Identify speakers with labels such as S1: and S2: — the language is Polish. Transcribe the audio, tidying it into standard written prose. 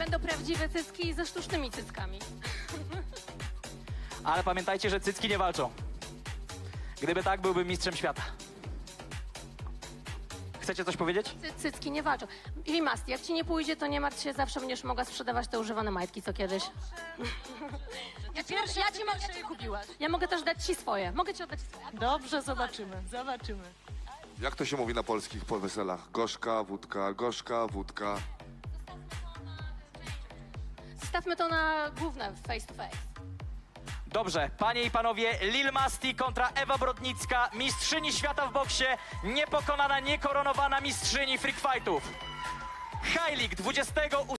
S1: będą prawdziwe cycki ze sztucznymi cyckami.
S2: Ale pamiętajcie, że cycki nie walczą. Gdyby tak, byłbym mistrzem świata. Chcecie coś powiedzieć?
S1: Cycki nie walczą. I Masti, jak ci nie pójdzie, to nie martw się, zawsze będziesz mogła sprzedawać te używane majtki, co kiedyś. Ja mogę też dać ci swoje. Mogę ci oddać swoje.
S3: Dobrze, zobaczymy, zobaczymy.
S4: Jak to się mówi na polskich weselach? Gorzka, wódka.
S1: Zostawmy to na główne, face to face.
S2: Dobrze, panie i panowie, Lil Masti kontra Ewa Brodnicka, mistrzyni świata w boksie, niepokonana, niekoronowana mistrzyni freak fightów. High League 28